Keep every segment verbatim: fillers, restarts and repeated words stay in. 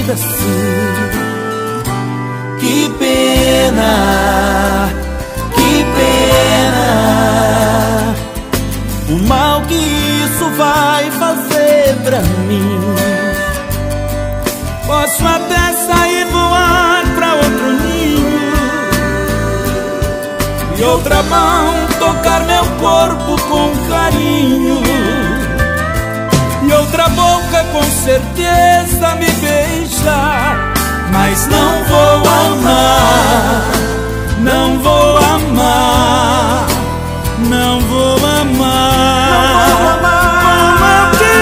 vida assim. Que pena, que pena, o mal que isso vai fazer pra mim. Posso até sair voar pra outro ninho e outra mão tocar meu corpo com carinho, e outra boca com certeza me beijar. Mas não vou amar, não vou amar, não vou amar como eu te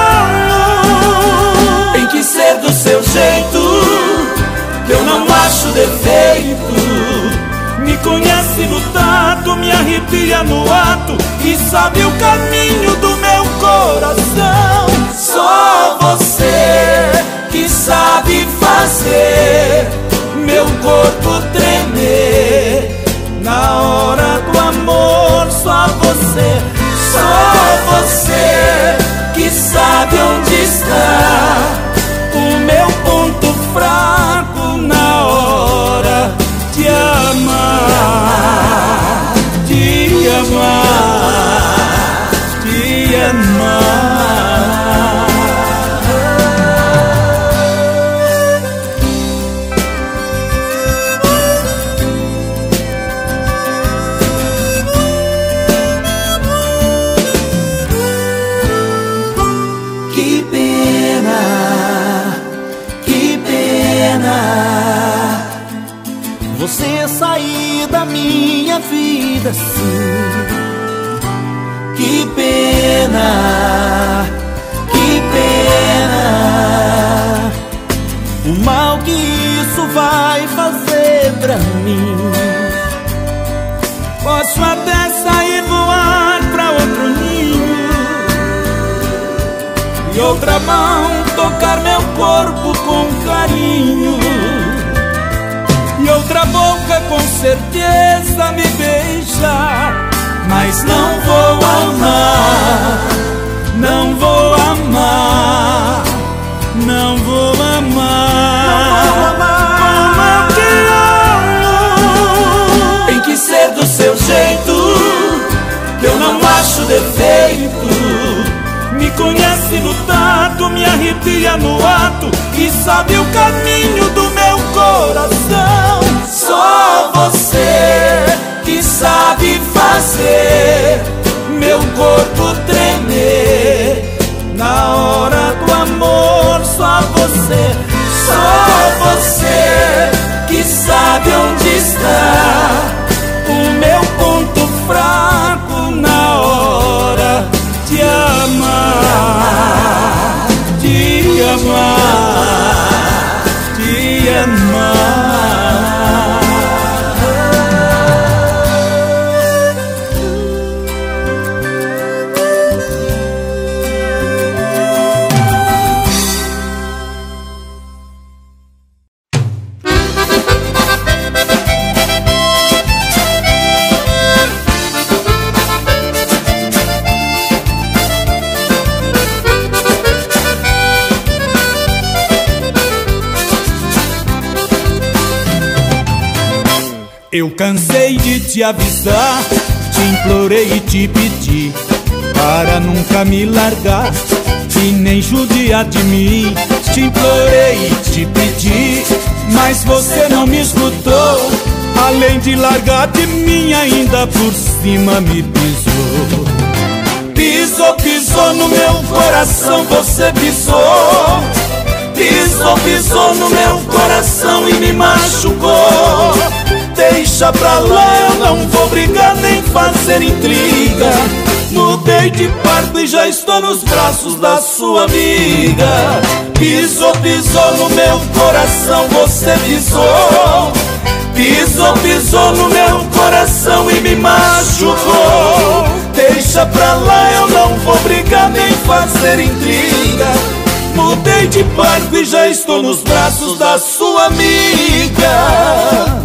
amo. Tem que ser do seu jeito, que eu não acho defeito. Me conhece no tato, me arrepia no ato e sabe o caminho do meu coração. Só você que sabe fazer meu corpo tremer na hora do amor. Só você, só você que sabe onde está o meu ponto fraco na hora de amar, de amar, de amar. Você sair da minha vida assim. Que pena, que pena, o mal que isso vai fazer pra mim. Posso até sair voar pra outro ninho e outra mão tocar meu corpo com carinho, e outra boca com certeza me beijar. Mas não vou amar, não vou amar, não vou amar como eu te amo. Tem que ser do seu jeito, que eu não acho defeito. Me conhece no tato, me arrepia no ato e sabe o caminho do meu coração. Só você que sabe fazer meu corpo tremer na hora do amor. Só você, só você que sabe onde está o meu ponto fraco na hora de amar, de amar, de amar. Eu cansei de te avisar, te implorei e te pedi para nunca me largar e nem judiar de mim. Te implorei e te pedi, mas você não me escutou. Além de largar de mim, ainda por cima me pisou. Pisou, pisou no meu coração, você pisou. Pisou, pisou no meu coração e me machucou. Deixa pra lá, eu não vou brigar nem fazer intriga. Mudei de barco e já estou nos braços da sua amiga. Pisou, pisou no meu coração, você pisou. Pisou, pisou no meu coração e me machucou. Deixa pra lá, eu não vou brigar nem fazer intriga. Mudei de barco e já estou nos braços da sua amiga.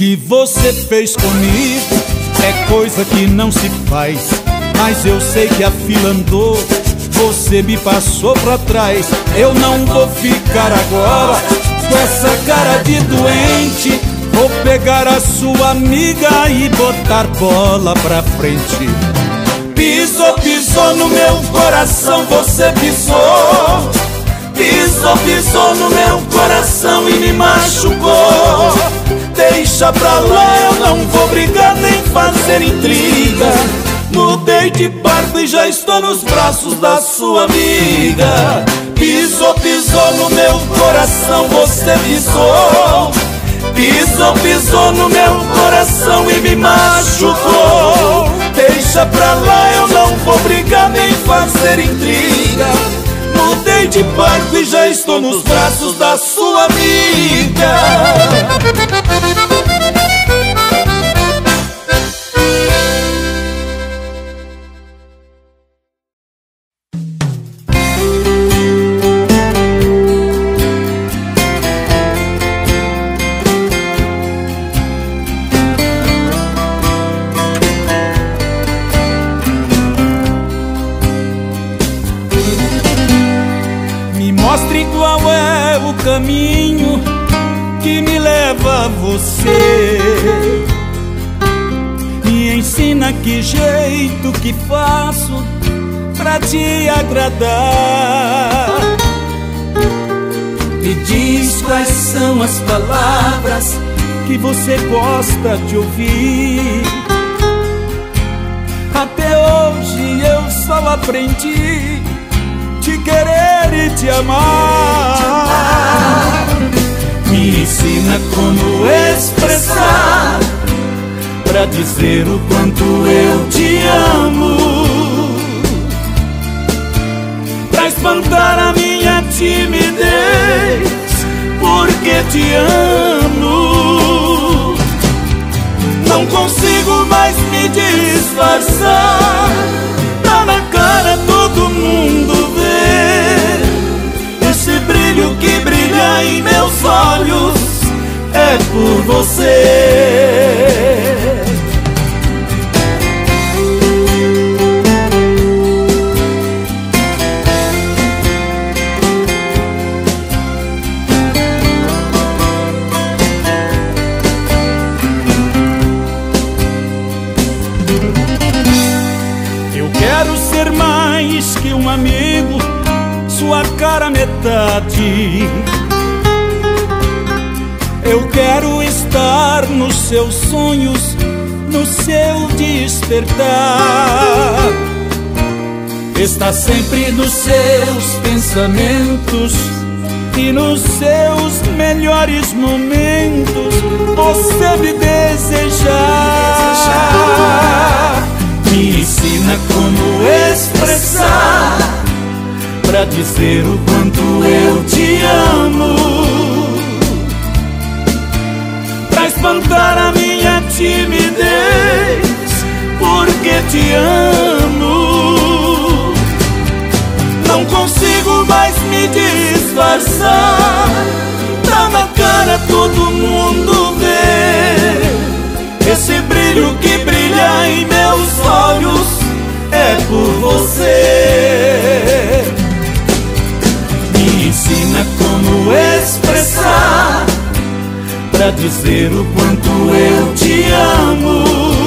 que você fez comigo é coisa que não se faz, mas eu sei que a fila andou, você me passou pra trás. Eu não vou ficar agora com essa cara de doente, vou pegar a sua amiga e botar bola pra frente. Pisou, pisou no meu coração, você pisou. Pisou, pisou no meu coração e me machucou. Deixa pra lá, eu não vou brigar nem fazer intriga. Mudei de barco e já estou nos braços da sua amiga. Pisou, pisou no meu coração, você pisou. Pisou, pisou no meu coração e me machucou. Deixa pra lá, eu não vou brigar nem fazer intriga. Mudei de barco e já estou nos braços da sua amiga. Mostre qual é o caminho que me leva a você. Me ensina que jeito que faço pra te agradar. Me diz quais são as palavras que você gosta de ouvir. Até hoje eu só aprendi te querer e te amar. Me ensina como expressar pra dizer o quanto eu te amo, pra espantar a minha timidez, porque te amo. Não consigo mais me disfarçar, tá na cara, todo mundo vê esse brilho que brilha em meus olhos, é por você. Eu quero ser mais que um amigo, sua cara metade. Eu quero estar nos seus sonhos, no seu despertar. Estar sempre nos seus pensamentos e nos seus melhores momentos, você me desejar. Me ensina como expressar pra dizer o quanto eu te amo, pra espantar a minha timidez, porque te amo. Não consigo mais me disfarçar, tá na cara, todo mundo vê esse brilho que brilha em meus olhos, é por você. Me ensina como expressar pra dizer o quanto eu te amo,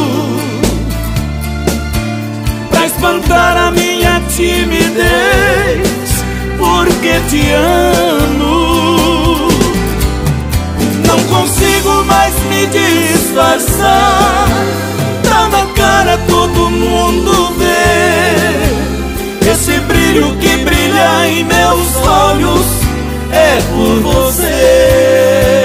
pra espantar a minha timidez, porque te amo. Não consigo mais me disfarçar, tá na cara, todo mundo vê esse brilho que brilha em meus olhos, é por você.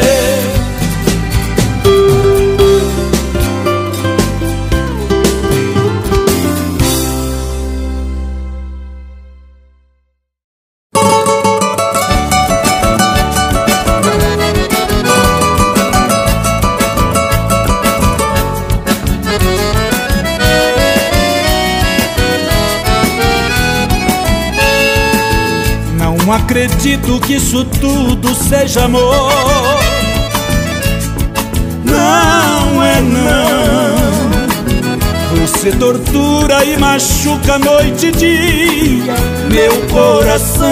Não acredito que isso tudo seja amor. não é não. Você tortura e machuca noite e dia meu coração.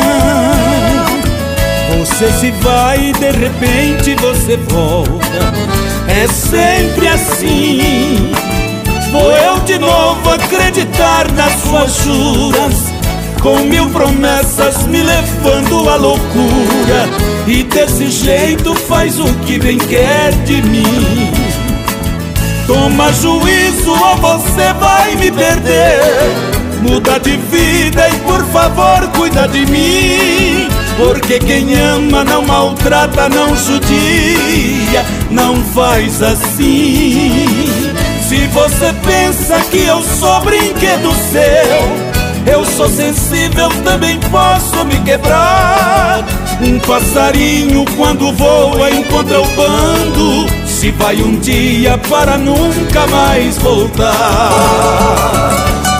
Você se vai e de repente você volta. É sempre assim. Vou eu de novo acreditar nas suas juras, com mil promessas me levando à loucura. E desse jeito faz o que bem quer de mim. Toma juízo ou você vai me perder. Muda de vida e por favor cuida de mim. Porque quem ama não maltrata, não judia, não faz assim. Se você pensa que eu sou brinquedo seu, eu sou sensível, também posso me quebrar. Um passarinho quando voa encontra o bando, se vai um dia para nunca mais voltar.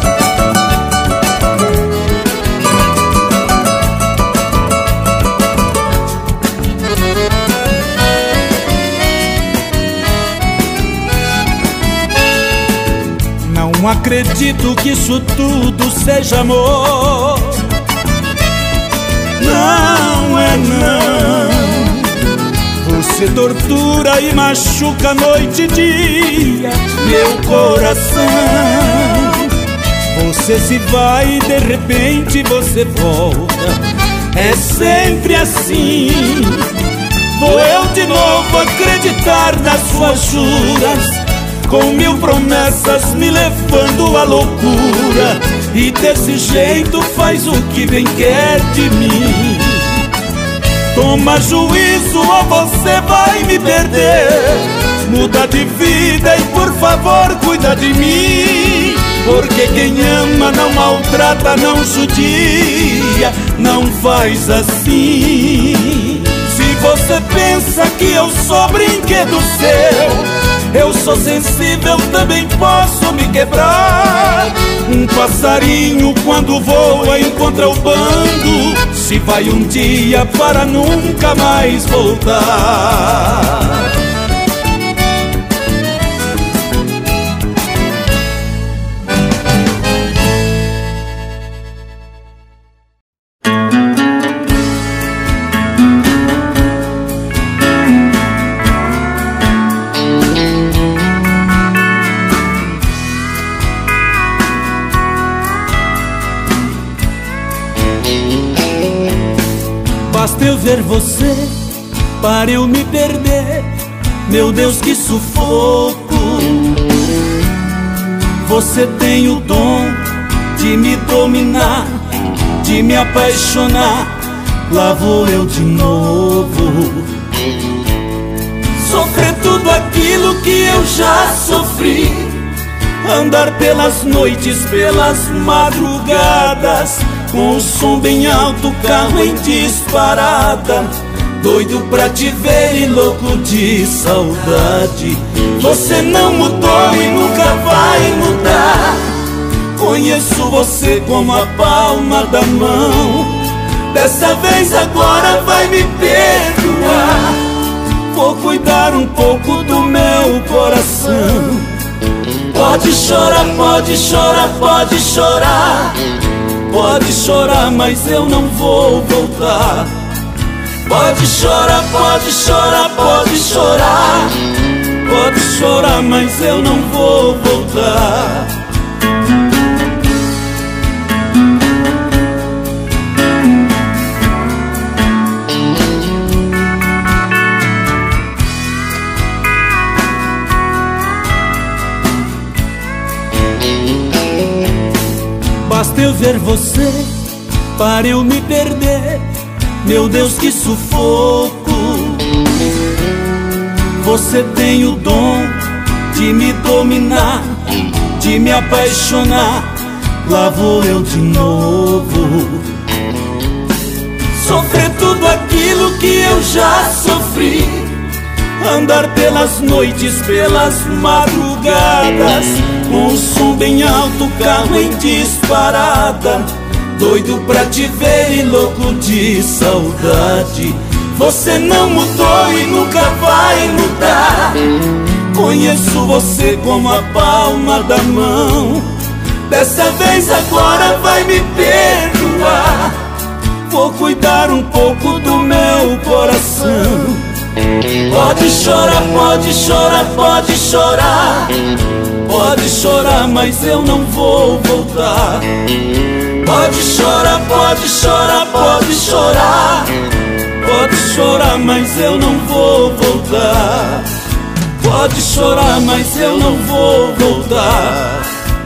Não acredito que isso tudo seja amor. Não é não. Você tortura e machuca noite e dia meu coração. Você se vai e de repente você volta. É sempre assim. Vou eu de novo acreditar nas suas juras, com mil promessas me levando à loucura. E desse jeito faz o que bem quer de mim. Toma juízo ou você vai me perder. Muda de vida e por favor cuida de mim. Porque quem ama não maltrata, não judia, não faz assim. Se você pensa que eu sou brinquedo seu, eu sou sensível, também posso me quebrar. Um passarinho quando voa encontra o bando, se vai um dia para nunca mais voltar. Basta eu ver você para eu me perder. Meu Deus, que sufoco. Você tem o dom de me dominar, de me apaixonar. Lá vou eu de novo sofrer tudo aquilo que eu já sofri. Andar pelas noites, pelas madrugadas, com o som bem alto, carro em disparada, doido pra te ver e louco de saudade. Você não mudou e nunca vai mudar. Conheço você como a palma da mão. Dessa vez agora vai me perdoar. Vou cuidar um pouco do meu coração. Pode chorar, pode chorar, pode chorar. Pode chorar, mas eu não vou voltar. Pode chorar, pode chorar, pode chorar. Pode chorar, mas eu não vou voltar. Basta eu ver você para eu me perder. Meu Deus, que sufoco. Você tem o dom de me dominar, de me apaixonar. Lá vou eu de novo sofrer tudo aquilo que eu já sofri. Andar pelas noites, pelas madrugadas, com o som bem alto, carro em disparada, doido pra te ver e louco de saudade. Você não mudou e nunca vai mudar. Conheço você como a palma da mão. Dessa vez agora vai me perdoar. Vou cuidar um pouco do meu coração. Pode chorar, pode chorar, pode chorar. Pode chorar, mas eu não vou voltar. Pode chorar, pode chorar, pode chorar. Pode chorar, mas eu não vou voltar. Pode chorar, mas eu não vou voltar.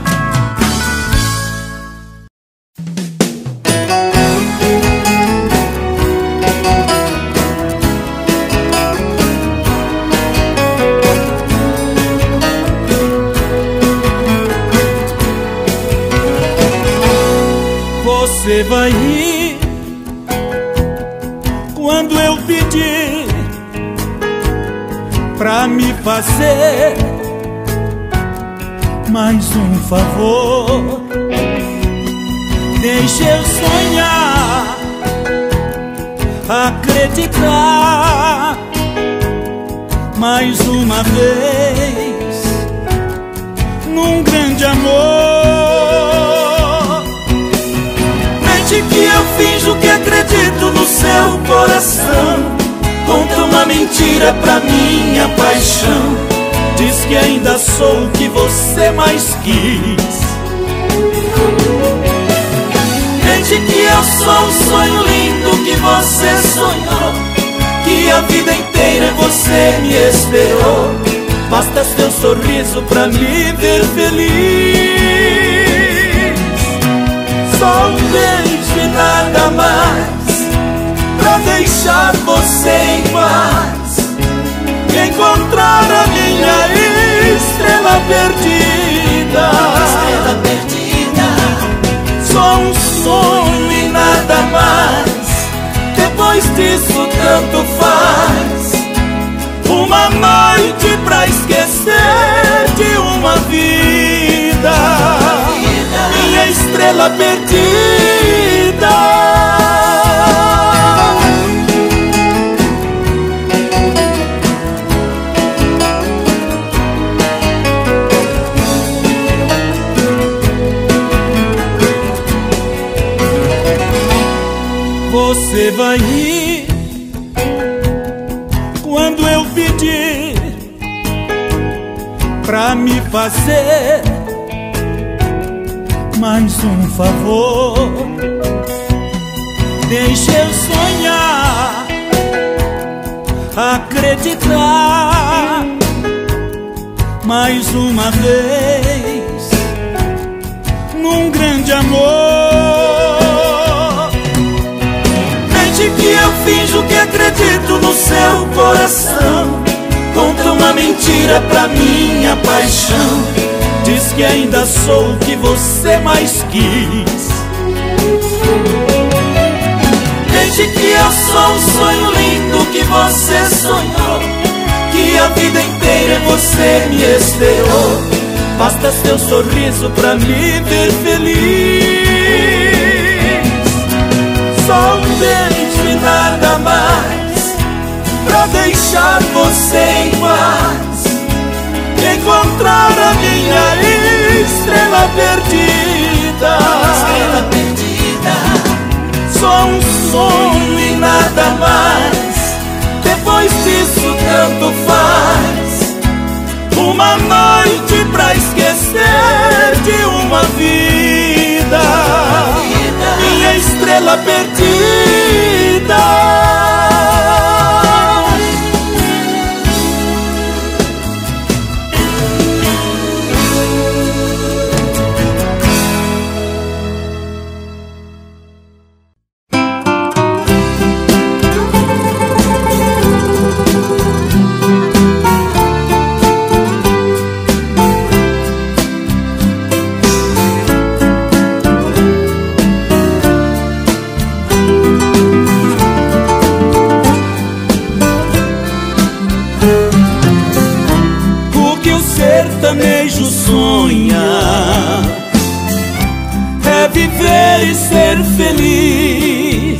Você vai ir quando eu pedir pra me fazer mais um favor. Deixe eu sonhar, acreditar mais uma vez num grande amor. Mente que eu finjo que acredito no seu coração. Conta uma mentira pra minha paixão. Diz que ainda sou o que você mais quis. Mente que eu sou um sonho lindo que você sonhou, que a vida inteira você me esperou. Basta seu sorriso pra me ver feliz. Só um beijo e nada mais, pra deixar você em paz, encontrar a minha estrela perdida. Estrela perdida. Só um sonho e nada mais. Depois disso tanto faz. Uma noite pra esquecer de uma vida. Minha estrela perdida. Você vai ir quando eu pedir pra me fazer mais um favor. Deixe eu sonhar, acreditar mais uma vez num grande amor. Que eu finjo que acredito no seu coração. Conta uma mentira pra minha paixão. Diz que ainda sou o que você mais quis. Desde que eu sou um sonho lindo que você sonhou, que a vida inteira você me esperou. Basta seu sorriso pra me ver feliz. Só um beijo e nada mais, pra deixar você em paz, encontrar a minha estrela perdida. Estrela perdida. Só um sonho e nada mais. Depois disso tanto faz. Uma noite pra esquecer de uma vida. Minha estrela perdida. Sertanejo sonha é viver e ser feliz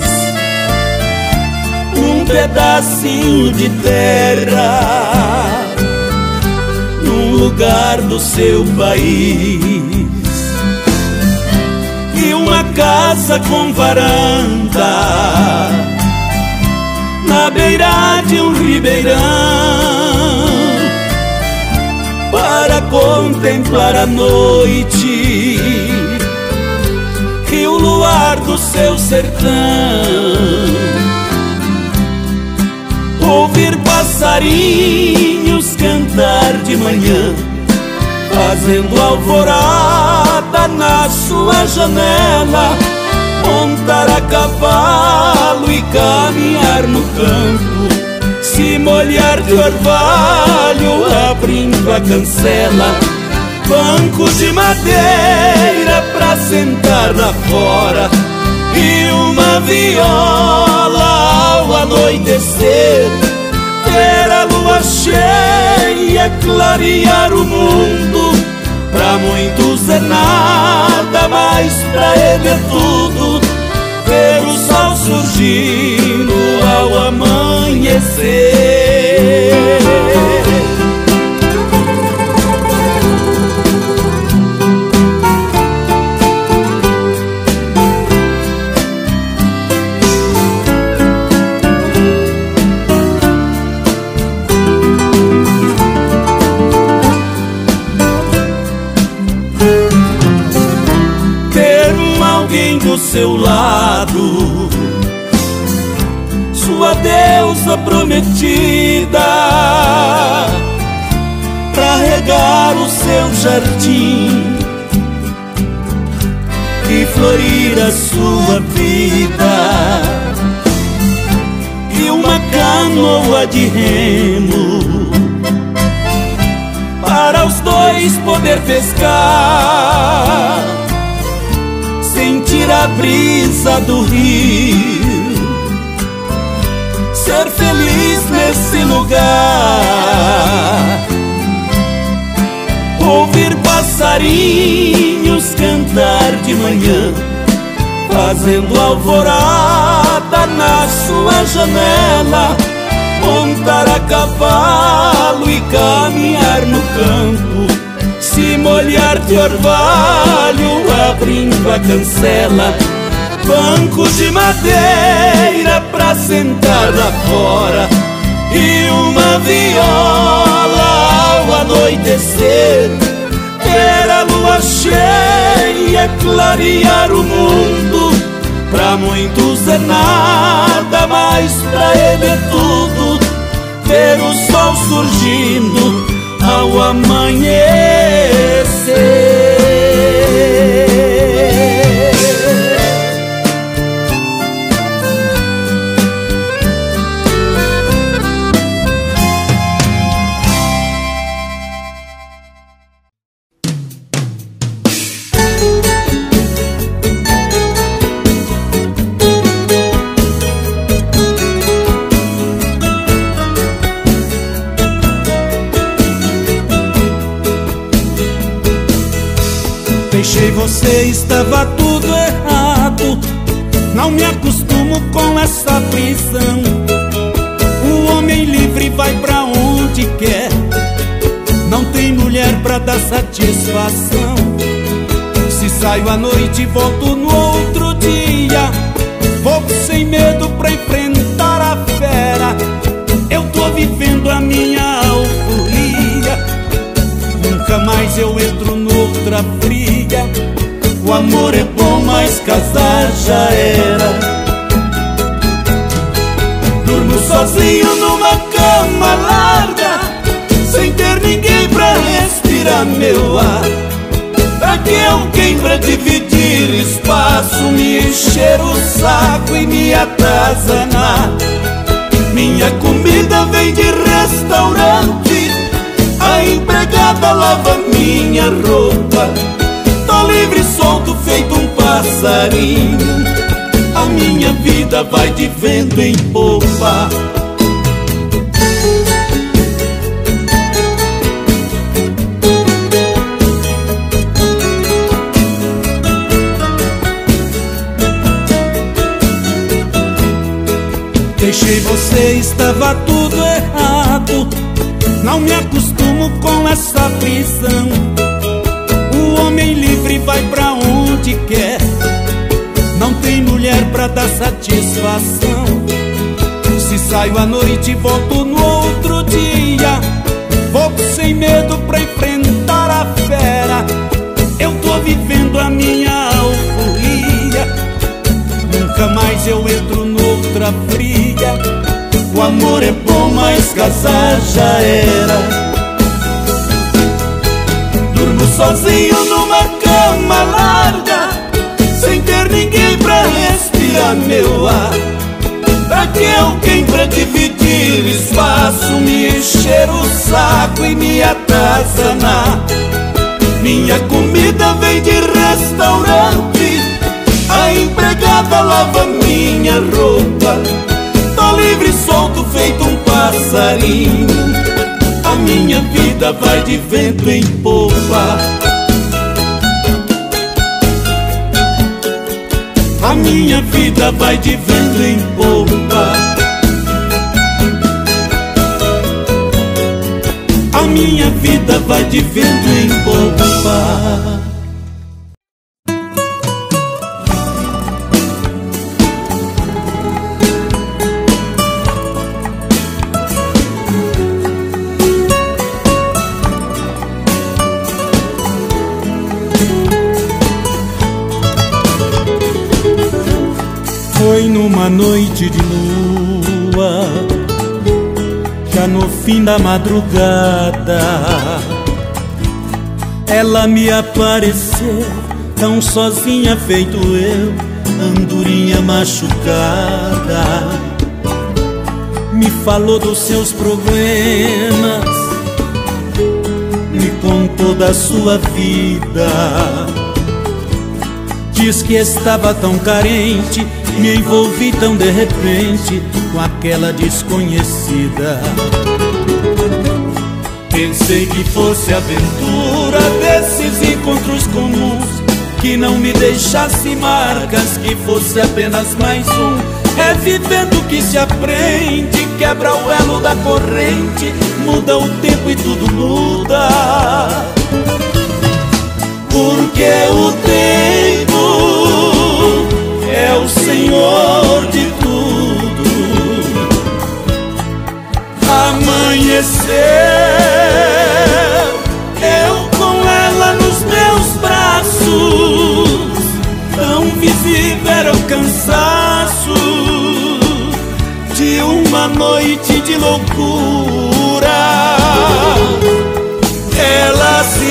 num pedacinho de terra lugar do seu país. E uma casa com varanda na beira de um ribeirão, para contemplar a noite e o luar do seu sertão. Ouvir passarinhos cantar de manhã, fazendo alvorada na sua janela. Montar a cavalo e caminhar no campo, se molhar de orvalho abrindo a cancela. Banco de madeira pra sentar lá fora e uma viola ao anoitecer. Ver a lua cheia clarear o mundo, pra muitos é nada, mas pra ele é tudo. Ver o sol surgindo ao amanhecer. Do seu lado, sua deusa prometida, pra regar o seu jardim e florir a sua vida. E uma canoa de remo para os dois poder pescar, sentir a brisa do rio, ser feliz nesse lugar. Ouvir passarinhos cantar de manhã, fazendo alvorada na sua janela. Montar a cavalo e caminhar no campo, se molhar de orvalho abrindo a cancela. Banco de madeira pra sentar lá fora e uma viola ao anoitecer. Ver a lua cheia clarear o mundo, pra muitos é nada, mas pra ele é tudo. Ver o sol surgindo ao amanhecer. Deixei você, estava tudo errado. Não me acostumo com essa prisão. O homem livre vai pra onde quer, não tem mulher pra dar satisfação. Se saio à noite e volto no outro dia, vou sem medo pra enfrentar a fera. Eu tô vivendo a minha alforria, nunca mais eu entro noutra fria. O amor é bom, mas casar já era. Durmo sozinho numa cama larga, sem ter ninguém pra respirar meu ar. Pra que alguém pra dividir espaço, me encher o saco e me atazanar? Minha comida vem de restaurante, a empregada lava minha roupa. Tô livre, solto, feito um passarinho, a minha vida vai de vento em popa. Deixei você, estava tudo errado. Não me acostumo durmo com essa prisão. O homem livre vai pra onde quer, não tem mulher pra dar satisfação. Se saio à noite e volto no outro dia, vou sem medo pra enfrentar a fera. Eu tô vivendo a minha alforria, nunca mais eu entro noutra fria. O amor é bom, mas casar já era. Durmo sozinho numa cama larga, sem ter ninguém pra respirar meu ar. Pra que alguém pra dividir espaço, me encher o saco e me atazanar? Minha comida vem de restaurante, a empregada lava minha roupa. Tô livre, solto, feito um passarinho, a minha vida vai de vento em popa. A minha vida vai de vento em popa. A minha vida vai de vento em popa. Foi numa noite de lua, já no fim da madrugada, ela me apareceu, tão sozinha feito eu, andorinha machucada. Me falou dos seus problemas, me contou da sua vida. Diz que estava tão carente, me envolvi tão de repente com aquela desconhecida. Pensei que fosse aventura desses encontros comuns, que não me deixasse marcas, que fosse apenas mais um. É vivendo que se aprende, quebra o elo da corrente, muda o tempo e tudo muda. Porque o tempo é o senhor de tudo. Amanheceu, eu com ela nos meus braços, tão visível era o cansaço de uma noite de loucura. Ela se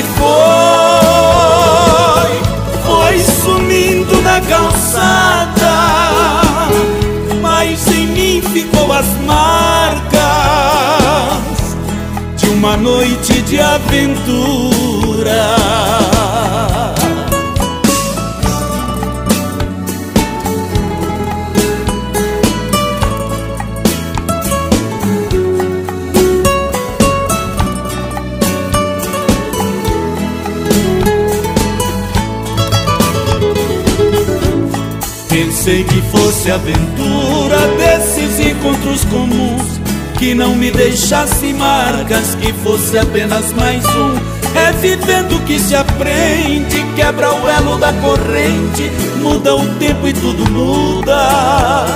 foi, foi sumindo na calçada, mas em mim ficou as marcas de uma noite de aventura. Pensei que fosse aventura desses encontros comuns, que não me deixasse marcas, que fosse apenas mais um. É vivendo que se aprende, quebra o elo da corrente, muda o tempo e tudo muda.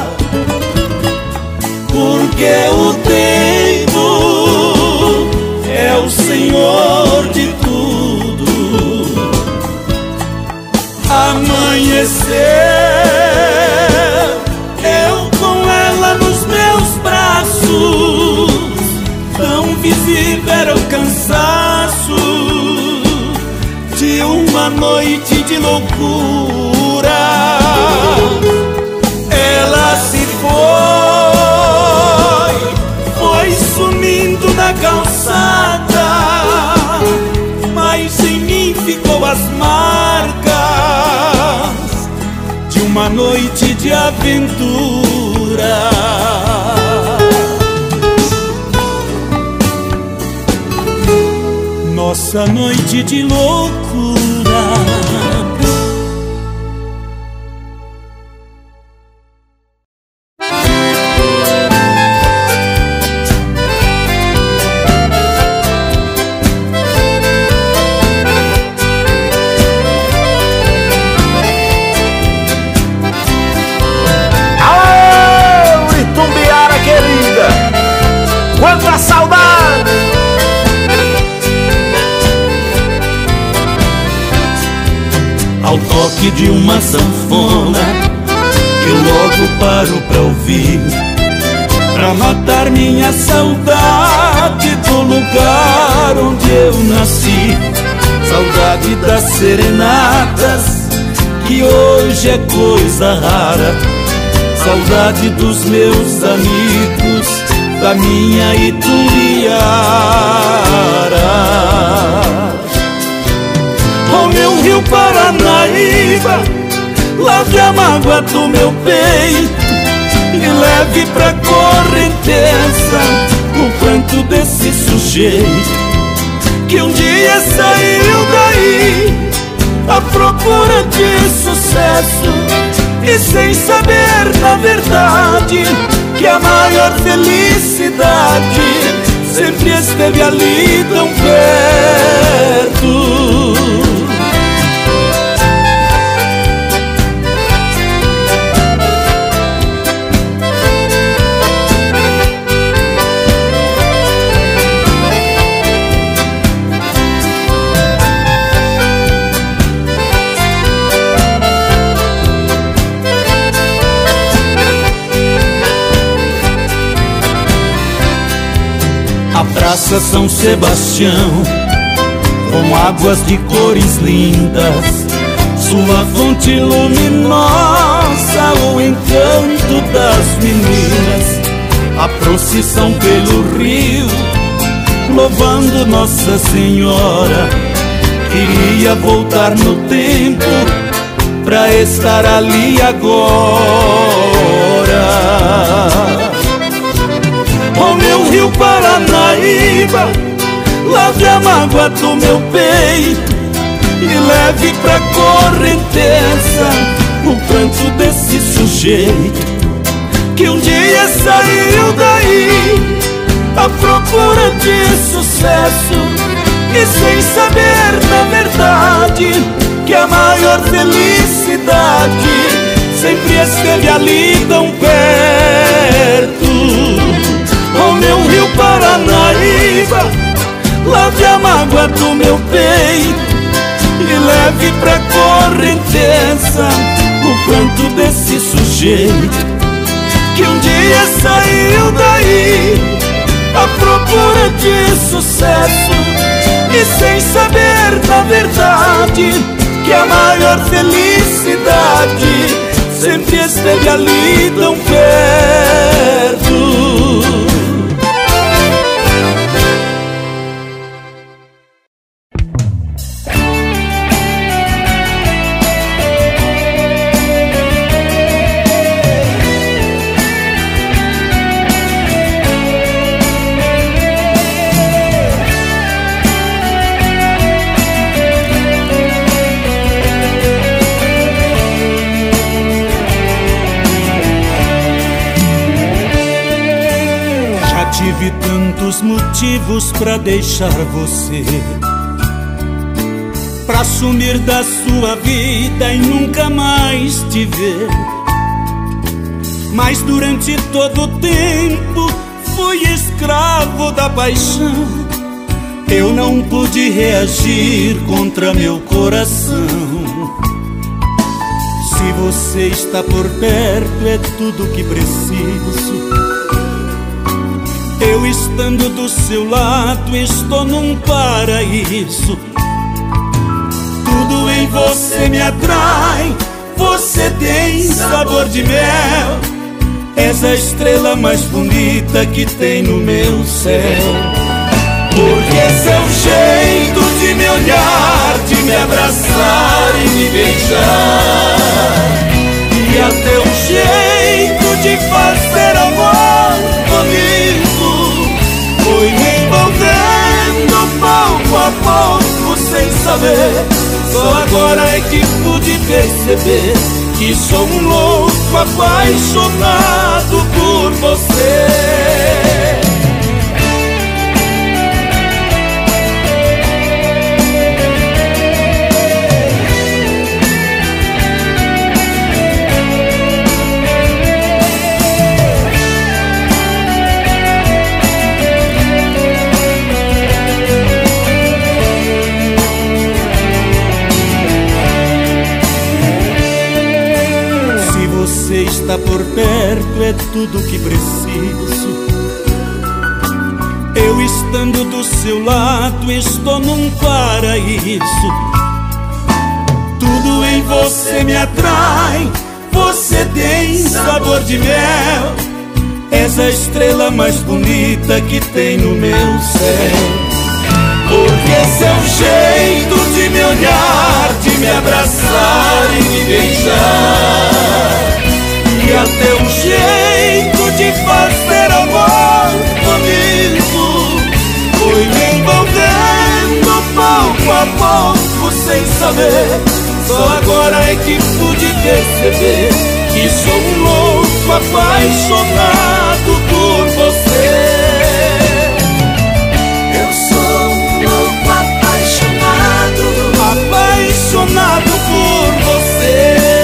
Porque o tempo é o senhor de tudo. Amanheceu, eu com ela nos meus braços, tão visível era o cansaço de uma noite de loucura. Ela se foi, foi sumindo na calçada, mas em mim ficou as marcas de uma noite de aventura. Nossa noite de loucura. ao toque de uma sanfona, eu logo paro pra ouvir, pra matar minha saudade do lugar onde eu nasci. Saudade das serenatas, que hoje é coisa rara. Saudade dos meus amigos, da minha Ituiara. Ó meu rio Paranaíba, lave a mágoa do meu peito e leve pra correnteza o pranto desse sujeito que um dia saiu daí à procura de sucesso e sem saber na verdade que a maior felicidade sempre esteve ali tão perto. A Praça São Sebastião, com águas de cores lindas, sua fonte luminosa, o encanto das meninas. A procissão pelo rio, louvando Nossa Senhora, queria voltar no tempo pra estar ali agora. Ó meu rio Paranaíba, lave a mágoa do meu peito e leve pra correnteza o pranto desse sujeito que um dia saiu daí à procura de sucesso e sem saber na verdade que a maior felicidade sempre esteve ali tão perto. Ó meu rio Paranaíba, lave a mágoa do meu peito e leve pra correnteza o pranto desse sujeito que um dia saiu daí à procura de sucesso e sem saber na verdade que a maior felicidade sempre esteve ali tão perto. Tive tantos motivos pra deixar você, pra sumir da sua vida e nunca mais te ver. Mas durante todo o tempo fui escravo da paixão. Eu não pude reagir contra meu coração. Se você está por perto é tudo que preciso. Eu estando do seu lado estou num paraíso. Tudo em você me atrai, você tem sabor de mel. És a estrela mais bonita que tem no meu céu. Porque seu jeito de me olhar, de me abraçar e me beijar, e até o jeito de fazer amor comigo foi me envolvendo pouco a pouco sem saber. Só agora é que pude perceber que sou um louco apaixonado por você. estar por perto é tudo que preciso. Eu estando do seu lado estou num paraíso. Tudo em você me atrai, você tem sabor de mel. És a estrela mais bonita que tem no meu céu. Porque seu jeito de me olhar, de me abraçar e me beijar, e até o jeito de fazer amor comigo, foi me envolvendo pouco a pouco sem saber. Só agora é que pude perceber que sou um louco apaixonado por você. Eu sou um louco apaixonado, apaixonado por você.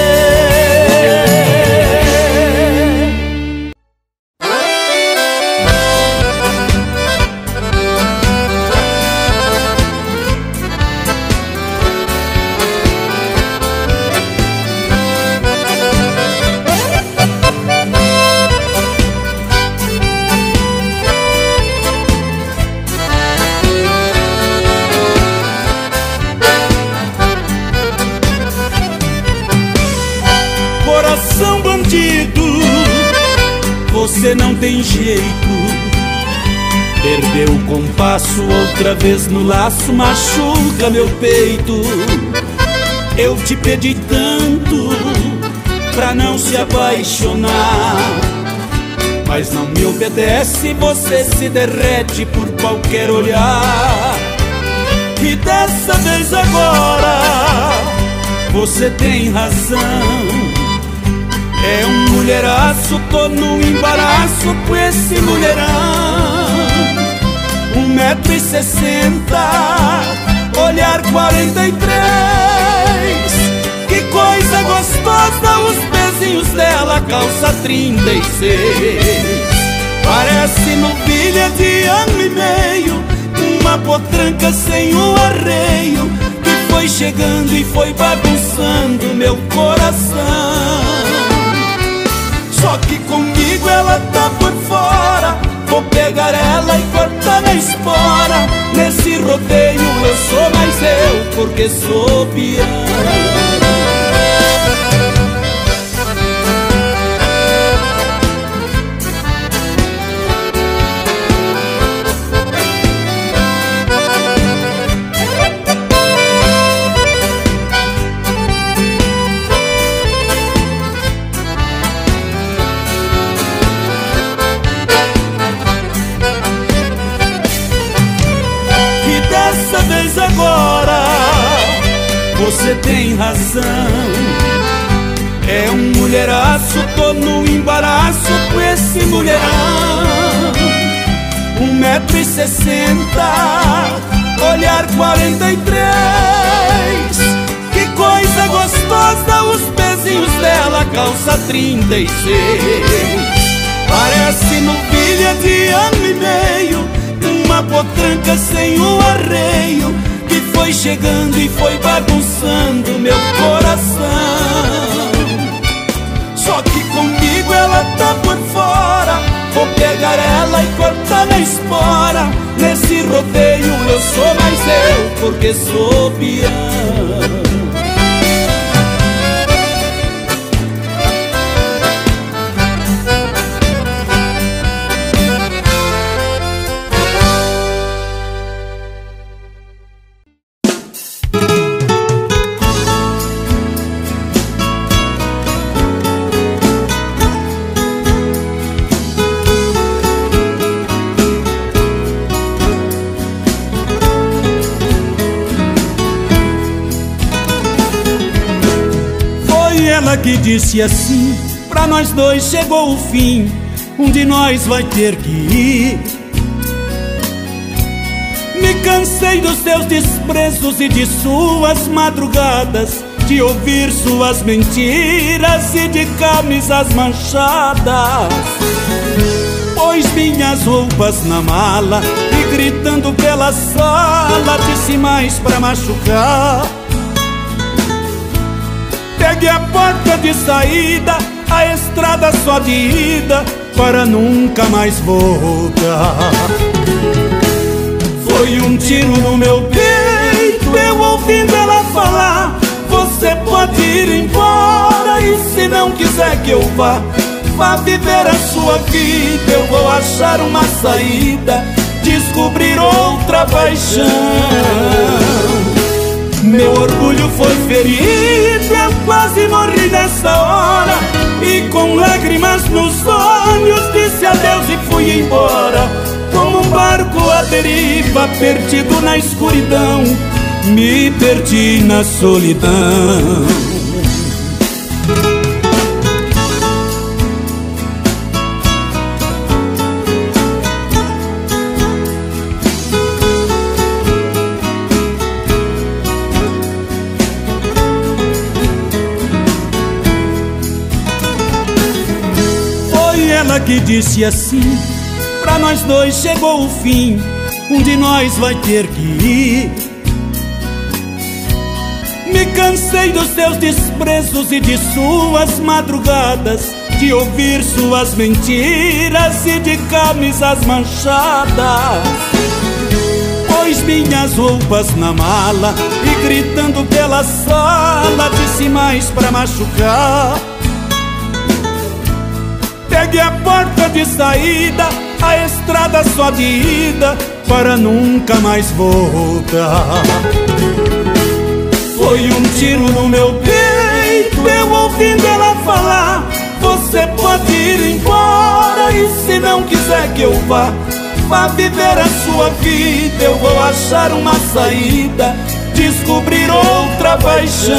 Você não tem jeito, perdeu o compasso outra vez no laço, machuca meu peito. Eu te pedi tanto pra não se apaixonar, mas não me obedece, você se derrete por qualquer olhar. E dessa vez agora você tem razão. É um mulheraço, tô num embaraço com esse mulherão. Um metro e sessenta, olhar quarenta e três. Que coisa gostosa, os pezinhos dela, calça trinta e seis. Parece novilha de ano e meio, uma potranca sem um arreio, que foi chegando e foi bagunçando meu coração. Só que comigo ela tá por fora, vou pegar ela e cortar na espora. Nesse rodeio eu sou mais eu, porque sou peão. Agora você tem razão. É um mulheraço, tô num embaraço com esse mulherão. Um metro e sessenta, olhar quarenta e três. Que coisa gostosa, os pezinhos dela, calça trinta e seis. Parece novilha de ano e meio, uma potranca sem um arreio, que foi chegando e foi bagunçando meu coração. Só que comigo ela tá por fora, vou pegar ela e cortar na espora. Nesse rodeio eu sou mais eu, porque sou peão. Que disse assim, pra nós dois chegou o fim, um de nós vai ter que ir. Me cansei dos seus desprezos e de suas madrugadas, de ouvir suas mentiras e de camisas manchadas. Pôs minhas roupas na mala e gritando pela sala, disse mais pra machucar: Pegue a porta de saída, a estrada só de ida, para nunca mais voltar. Foi um tiro no meu peito, eu ouvindo ela falar: você pode ir embora, e se não quiser que eu vá, vá viver a sua vida. Eu vou achar uma saída, descobrir outra paixão. Meu orgulho foi ferido, eu quase morri nessa hora, e com lágrimas nos olhos disse adeus e fui embora. Como um barco à deriva, perdido na escuridão, me perdi na solidão. Foi ela que disse assim: pra nós dois chegou o fim, um de nós vai ter que ir. Me cansei dos seus desprezos e de suas madrugadas, de ouvir suas mentiras e de camisas manchadas. Pôs minhas roupas na mala e gritando pela sala disse mais pra machucar: pegue a porta de saída, a estrada só de ida, para nunca mais voltar. Foi um tiro no meu peito, eu ouvindo ela falar: você pode ir embora, e se não quiser que eu vá, vá viver a sua vida. Eu vou achar uma saída, descobrir outra paixão.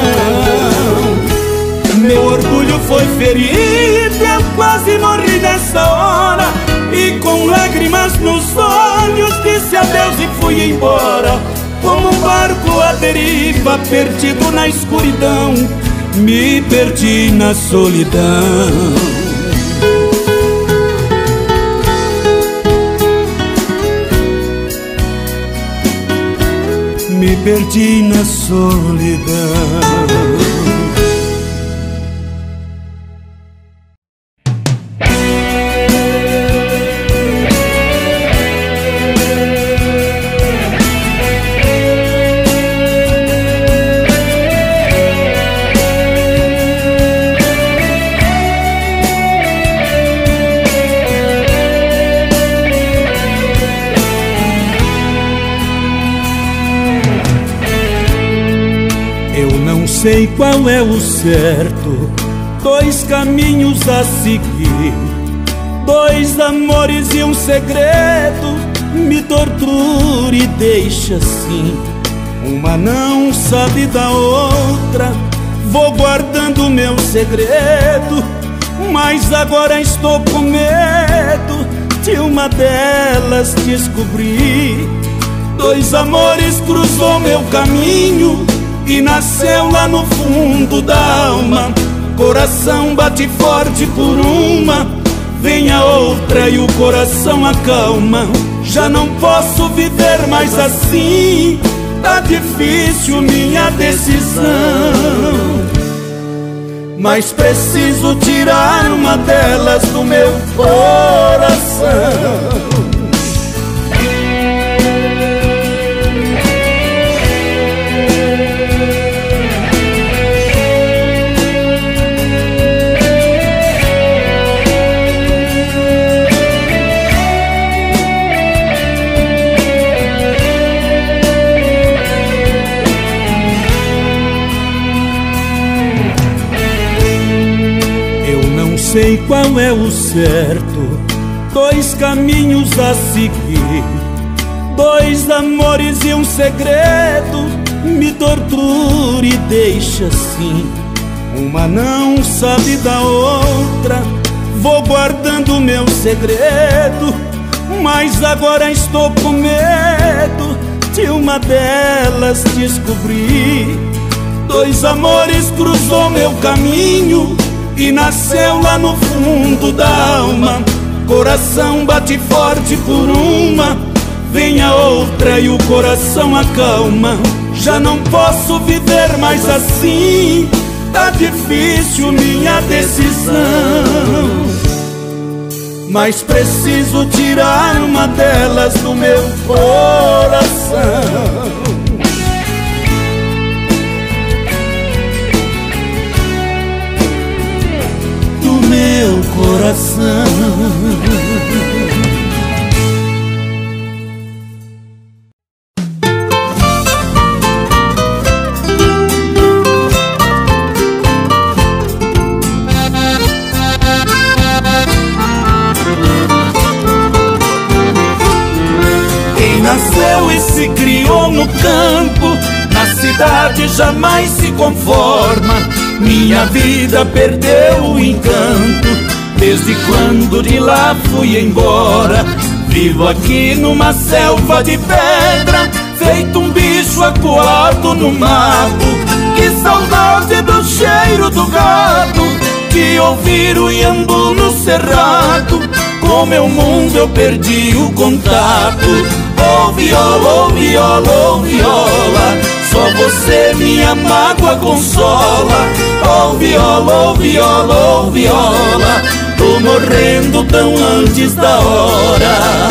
Meu orgulho foi ferido, eu quase morri nessa hora, e com lágrimas nos olhos disse adeus e fui embora. Como um barco à deriva, perdido na escuridão, me perdi na solidão. Me perdi na solidão. Sei qual é o certo, dois caminhos a seguir, dois amores e um segredo, me tortura e deixa assim. Uma não sabe da outra, vou guardando meu segredo, mas agora estou com medo de uma delas descobrir. Dois amores cruzou meu caminho e nasceu lá no fundo da alma. Coração bate forte por uma, vem a outra e o coração acalma. Já não posso viver mais assim, tá difícil minha decisão, mas preciso tirar uma delas do meu coração. Sei qual é o certo, dois caminhos a seguir, dois amores e um segredo, me tortura e deixa assim. Uma não sabe da outra, vou guardando meu segredo, mas agora estou com medo de uma delas descobrir. Dois amores cruzou meu caminho e nasceu lá no fundo da alma. Coração bate forte por uma, vem a outra e o coração acalma. Já não posso viver mais assim, tá difícil minha decisão, mas preciso tirar uma delas do meu coração. Do meu coração. Nasceu e se criou no campo, na cidade jamais se conforma. Minha vida perdeu o encanto desde quando de lá fui embora. Vivo aqui numa selva de pedra, feito um bicho acuado no mato. Que saudade do cheiro do gado, de ouvir o iambu no cerrado. Com meu mundo eu perdi o contato. Oh viola, oh viola, oh viola, só você minha mágoa consola. Oh viola, oh viola, oh viola, tô morrendo tão antes da hora.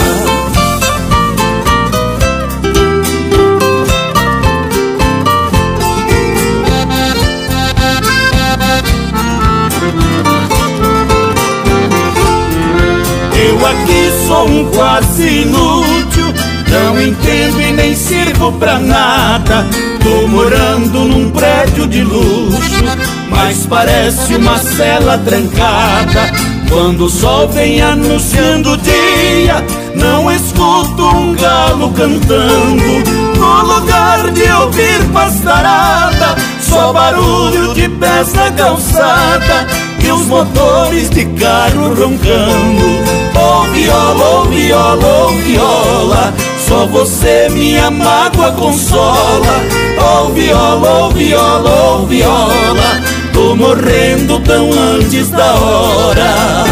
Eu aqui sou um quase inútil, não entendo e nem sirvo pra nada. Tô morando num prédio de luxo, mas parece uma cela trancada. Quando o sol vem anunciando o dia, não escuto um galo cantando. No lugar de ouvir pastarada, só barulho de pés na calçada e os motores de carro roncando. Oh viola, oh viola, oh viola, só você minha mágoa consola. Oh viola, oh viola, oh viola, tô morrendo tão antes da hora.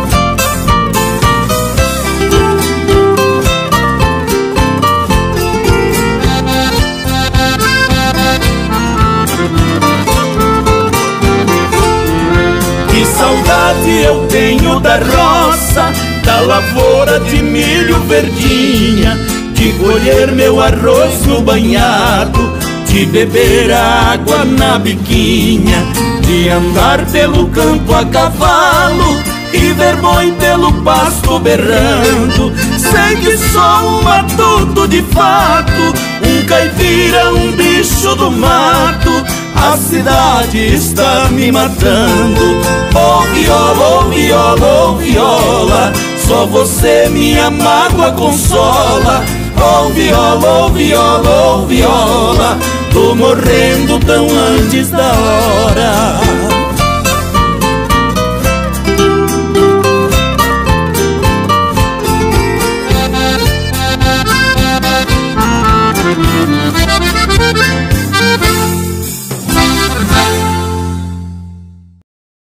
Que saudade eu tenho da roça, da lavoura de milho verdinha, de colher meu arroz no banhado, de beber água na biquinha, de andar pelo campo a cavalo e ver boi pelo pasto berrando. Sei que sou um matuto de fato, um caipira, um bicho do mato. A cidade está me matando. Oh viola, oh viola, oh viola, só você minha mágoa consola. Oh viola, oh viola, oh viola, tô morrendo tão antes da hora.